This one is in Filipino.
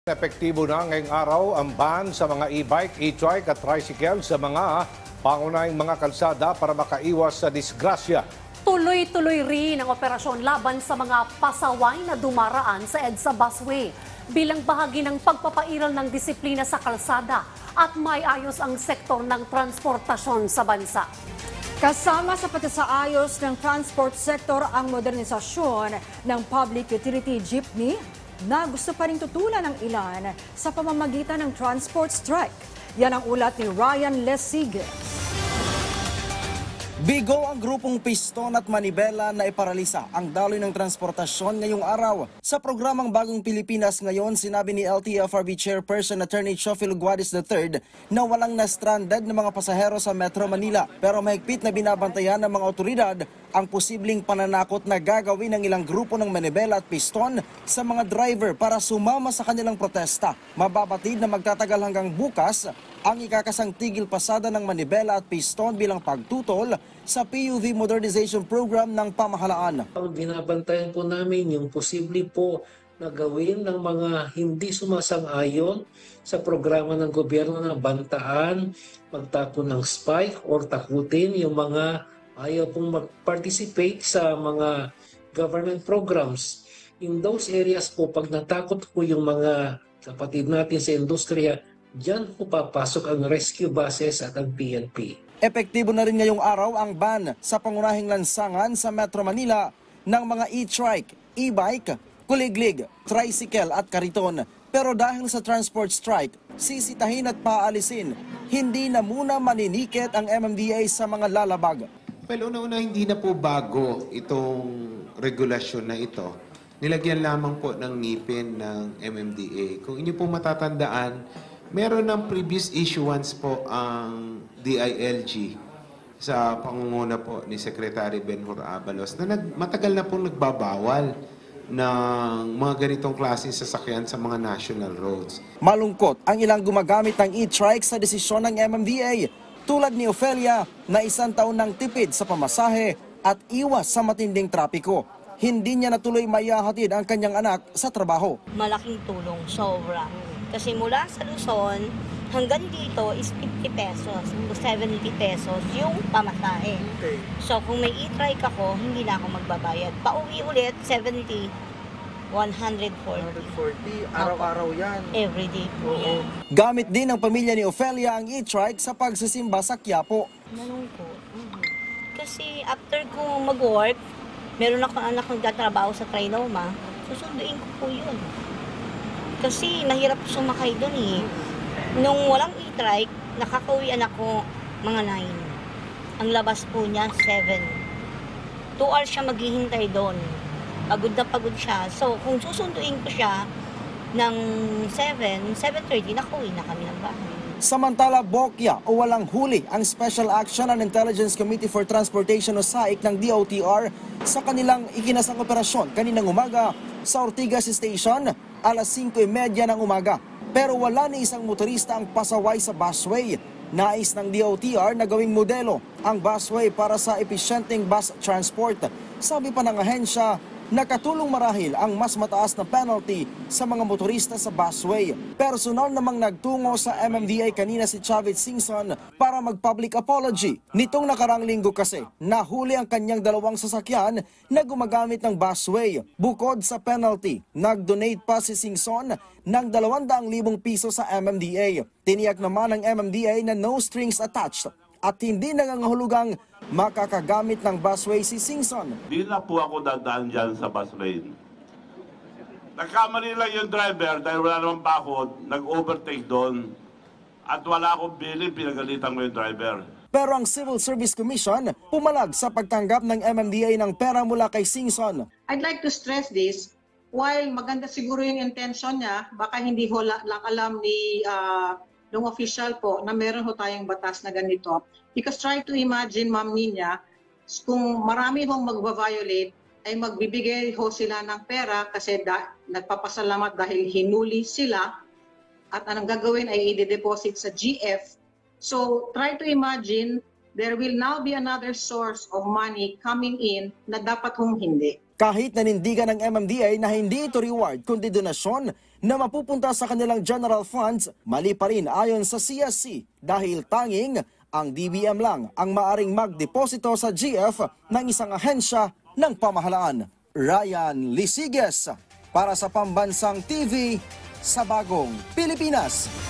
Epektibo na ngayong araw ang ban sa mga e-bike, e-trike at tricycle sa mga pangunahing mga kalsada para makaiwas sa disgrasya. Tuloy-tuloy rin ang operasyon laban sa mga pasaway na dumaraan sa EDSA busway bilang bahagi ng pagpapairal ng disiplina sa kalsada at may ayos ang sektor ng transportasyon sa bansa. Kasama sa pagsasaayos ng transport sector ang modernisasyon ng public utility jeepney na gusto pa rin tutulan ng ilan sa pamamagitan ng transport strike. Yan ang ulat ni Ryan Lesige. Bigo ang grupong Piston at Manibela na iparalisa ang daloy ng transportasyon ngayong araw. Sa programang Bagong Pilipinas ngayon, sinabi ni LTFRB Chairperson Attorney Chofil Guadis III na walang na-stranded na mga pasahero sa Metro Manila. Pero mahigpit na binabantayan ng mga otoridad ang posibleng pananakot na gagawin ng ilang grupo ng Manibela at Piston sa mga driver para sumama sa kanilang protesta. Mababatid na magtatagal hanggang bukas ang ikakasang tigil pasada ng Manibela at Piston bilang pagtutol sa PUV Modernization Program ng pamahalaan. Binabantayan po namin yung posible po na gawin ng mga hindi sumasang-ayon sa programa ng gobyerno na bantaan, magtapon ng spike or takutin yung mga ayaw pong mag-participate sa mga government programs. In those areas po, pag natakot po yung mga kapatid natin sa industriya, diyan po papasok ang rescue buses at ang PNP. Epektibo na rin ngayong araw ang ban sa pangunahing lansangan sa Metro Manila ng mga e-trike, e-bike, kuliglig, tricycle at kariton. Pero dahil sa transport strike, sisitahin at paalisin, hindi na muna maninikit ang MMDA sa mga lalabag. Well, una-una hindi na po bago itong regulasyon na ito. Nilagyan lamang po ng ngipin ng MMDA. Kung inyo po matatandaan, meron ng previous issuance po ang DILG sa pangunguna po ni Secretary Benhur Abalos na matagal na pong nagbabawal ng mga ganitong klaseng sasakyan sa mga national roads. Malungkot ang ilang gumagamit ng e-trike sa desisyon ng MMDA tulad ni Ofelia na 1 taon ng tipid sa pamasahe at iwas sa matinding trapiko. Hindi niya natuloy maihahatid ang kanyang anak sa trabaho. Malaking tulong, sobra. Kasi mula sa Luzon hanggang dito is 50 pesos, 70 pesos yung pamasahe. Okay. So kung may e-trike ako, hindi na ako magbabayad. Pauwi ulit, 70, 140. 140, araw-araw yan. Everyday po yan. Gamit din ng pamilya ni Ofelia ang e-trike sa pagsisimba sa Quiapo. Malungkot. Kasi after ko mag-work, meron akong anak nagtatrabaho sa Trinoma, susunduin ko po yun. Kasi mahirap sumakay doon eh. Nung walang e-trike, nakakauwian ako mga 9. Ang labas po niya, 7. 2 hours siya maghihintay doon. Pagod na pagod siya. So, kung susunduin ko siya ng 7, 7:30, nakauwi na kami ng bahay. Samantala, bokya o walang huli ang Special Action and Intelligence Committee for Transportation o SAIC ng DOTR sa kanilang ikinasang operasyon kaninang umaga sa Ortigas Station alas 5:30 ng umaga. Pero wala ni isang motorista ang pasaway sa busway. Nais ng DOTR na gawing modelo ang busway para sa episyenteng bus transport. Sabi pa ng ahensya, nakatulong marahil ang mas mataas na penalty sa mga motorista sa busway. Personal namang nagtungo sa MMDA kanina si Chavit Singson para mag-public apology. Nitong nakarang linggo kasi, nahuli ang kanyang 2 sasakyan na gumagamit ng busway. Bukod sa penalty, nag-donate pa si Singson ng 200,000 piso sa MMDA. Tiniyak naman ng MMDA na no strings attached at hindi nangangahulugang makakagamit ng busway si Singson. Di na po ako dadaan dyan sa busway. Nagkamali lang yung driver dahil wala namang bakod, nag-overtake doon. At wala akong bilin, pinagalitan ko yung driver. Pero ang Civil Service Commission pumalag sa pagtanggap ng MMDA ng pera mula kay Singson. I'd like to stress this, while maganda siguro yung intention niya, baka hindi ho lang alam ni ng official po na meron ho tayong batas na ganito. Because try to imagine, Ma'am Nina, kung marami hong magbabiolate, ay magbibigay ho sila ng pera kasi nagpapasalamat dahil hinuli sila at anong gagawin ay i-deposit sa GF. So try to imagine, there will now be another source of money coming in na dapat hong hindi. Kahit nanindigan ng MMDA na hindi ito reward kundi donasyon na mapupunta sa kanilang general funds, mali pa rin ayon sa CSC dahil tanging ang DBM lang ang maaring magdeposito sa GF ng isang ahensya ng pamahalaan. Ryan Lisiges para sa Pambansang TV sa Bagong Pilipinas.